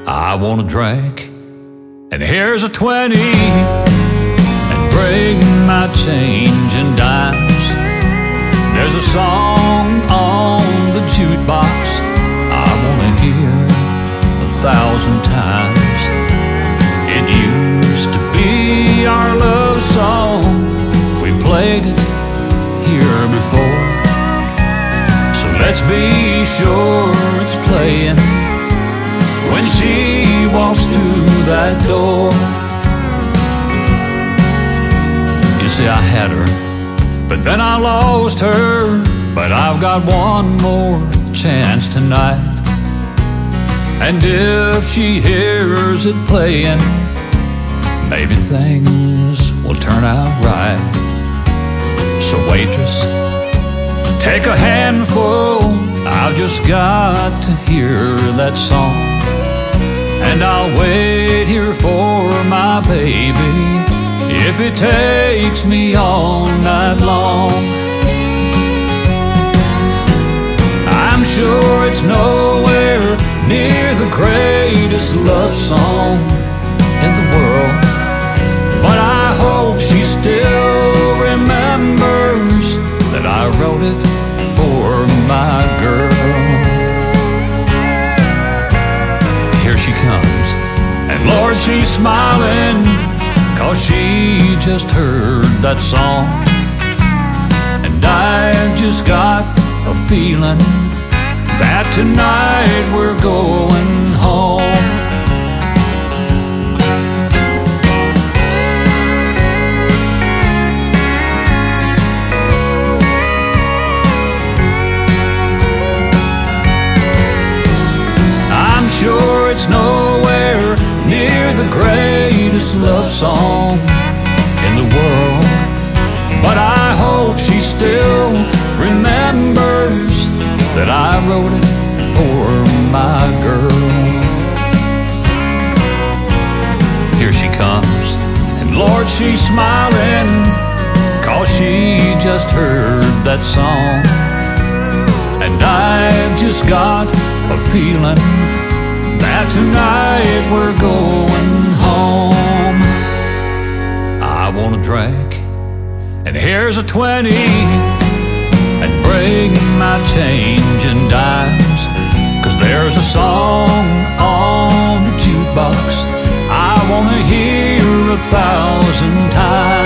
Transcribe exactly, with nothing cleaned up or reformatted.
I want a drink, and here's a twenty, and bring my change and dimes. There's a song on the jukebox I wanna hear a thousand times. It used to be our love song, we played it here before, so let's be sure it's playing when she walks through that door. You see, I had her, but then I lost her. But I've got one more chance tonight, and if she hears it playing, maybe things will turn out right. So waitress, take a handful, I've just got to hear that song. And I'll wait here for my baby if it takes me all night long. I'm sure it's nowhere near the greatest love song in the world, but I hope she still remembers that I wrote it for my girl. Here she comes, and Lord, she's smiling, 'cause she just heard that song. And I've just got a feeling that tonight we're going home. I'm sure it's nowhere near the greatest love song in the world, but I hope she still remembers that I wrote it for my girl. Here she comes, and Lord, she's smiling, 'cause she just heard that song. And I've just got a feeling that tonight we're going home. I want a drink, and here's a twenty, and bring my change and dimes. 'Cause there's a song on the jukebox I wanna hear a thousand times.